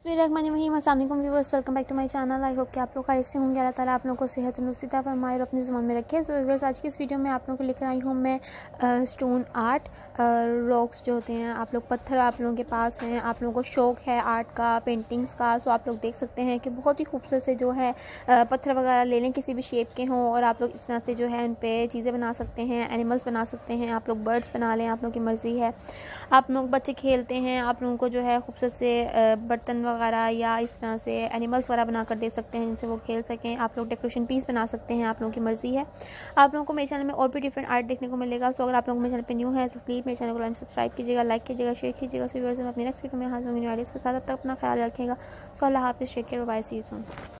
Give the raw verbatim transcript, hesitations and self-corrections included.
बिस्मिल्लाहिर्रहमानिर्रहीम। अस्सलाम वालेकुम viewers, welcome back to my channel. I hope कि आप लोग खैरियत से होंगे। अल्लाह ताला आप लोगों को सेहत तंदुरुस्ती अता फरमाए और अपनी ज़ुबान में रखे। सो व्यूअर्स, आज की इस वीडियो में आप लोगों को लेकर आई हूँ मैं स्टोन आर्ट, रॉक्स जो होते हैं, आप लोग पत्थर आप लोगों के पास हैं, आप लोगों को शौक़ है आर्ट का, पेंटिंग्स का। सो आप लोग देख सकते हैं कि बहुत ही खूबसूरत से जो है पत्थर वगैरह ले लें, किसी भी शेप के हों, और आप लोग इस तरह से जो है उन पर चीज़ें बना सकते हैं, एनिमल्स बना सकते हैं, आप लोग बर्ड्स बना लें, आप लोगों की मर्ज़ी है। आप लोग बच्चे खेलते हैं, आप लोगों को जो है खूबसूरत से बर्तन वगैरह या इस तरह से एनिमल्स वगैरह बना कर दे सकते हैं जिनसे वो खेल सकें। आप लोग डेकोरेशन पीस बना सकते हैं, आप लोगों की मर्ज़ी है। आप लोगों को मेरे चैनल में और भी डिफरेंट आर्ट देखने को मिलेगा। सो अगर आप लोग मेरे चैनल पे न्यू है तो प्लीज़ मेरे चैनल को लाइक सब्सक्राइब कीजिएगा, लाइक कीजिएगा, शेयर कीजिएगा। सो व्यूअर्स, मैं अपनी नेक्स्ट वीडियो में हाजिर होंगी न्यू आइडियाज़ के साथ। तब तक अपना ख्याल रखिएगा। सो अल्लाह हाफ़िज़, take care, bye, see you soon.